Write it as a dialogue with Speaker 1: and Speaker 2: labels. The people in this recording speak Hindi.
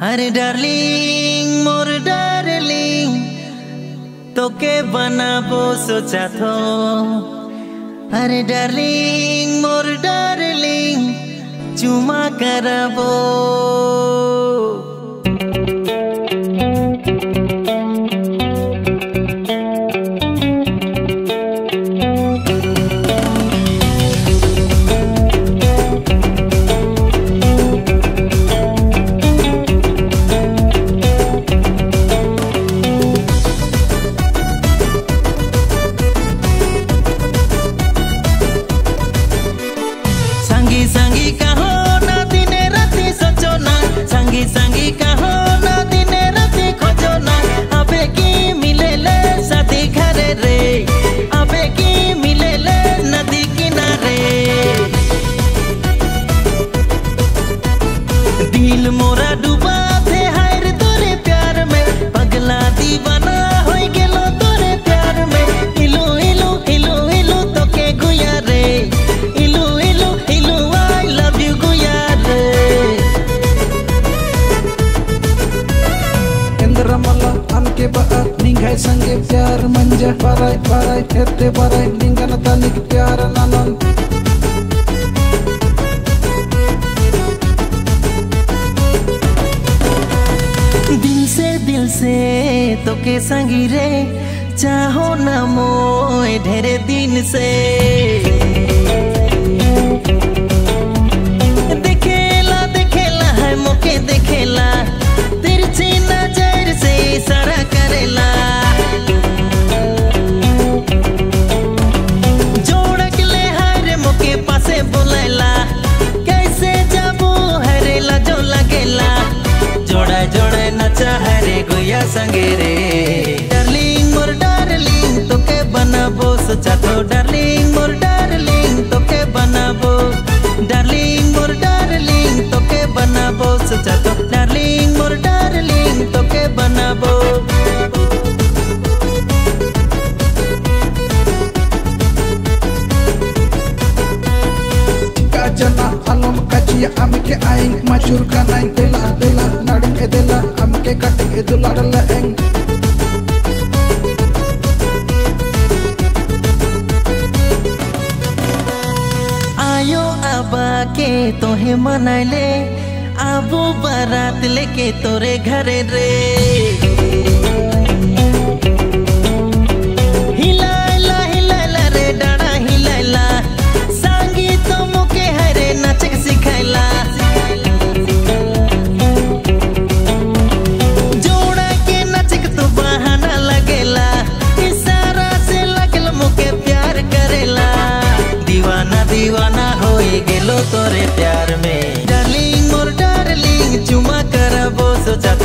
Speaker 1: अरे डार्लिंग मोर डार्लिंग तोके बनाबो सोचा थो। अरे डार्लिंग मोर डार्लिंग चुमा कराबो। संगी कहो ना दिने राति सोचो ना, संगी संगी कहो ना दिने राति खोजो ना। अबे की मिले ले साथी घरे रे, अबे की मिले ले नदी किनारे। दिल मोरा डूबा थे हायर तोरे प्यार में, पगला दीवाना हो गेलो तोरे प्यार में। इलू इलू इलू इलू तोके गुया रे, इलू इलू इलू आई लव यू गुया रे।
Speaker 2: इंद्रमला अनके बा निंगाय संगे प्यार मंजा पराय पराय हेते पराय निंगन तनिक प्यार ननन।
Speaker 1: दिल से तोके संगी रे चाहो ना मोए ढेरे दिन से। देखेला देखेला है मोके देखेला, तिरछी नजर से इशारा करेला। जोड़क ले हरे मोके पासे बोलेला, कैसे जाबो हरेला जो लगेला। जोड़ा जोड़े नचा हरे गुया संगे रे। डार्लिंग मोर डार्लिंग तोके बनाबो सोचा थो। डार्लिंग मोर डार्लिंग तोके बनाबो, डार्लिंग मोर डार्लिंग तोके बनाबो सोचा थो। डार्लिंग मोर डार्लिंग तोके बनाबो।
Speaker 2: जना अलम कचिया amke aing macur kanaing dela dela nading edela amke kating eduladala eng।
Speaker 1: आयो आबा के तोहे मनाइले, आबो बारात लेके तोरे घरे रे। हिलाइला हिलाइला रे डाड़ा हिलाइला, संगी तो मुके हरे नाचक सिखाइला। जोड़ा के नाचक तो बहाना लगेला, इशारा से लगल मुके प्यार करेला। दीवाना दीवाना होए गेलो तोरे प्यार में। डार्लिंग मोर डार्लिंग चुमा कराबो सोचा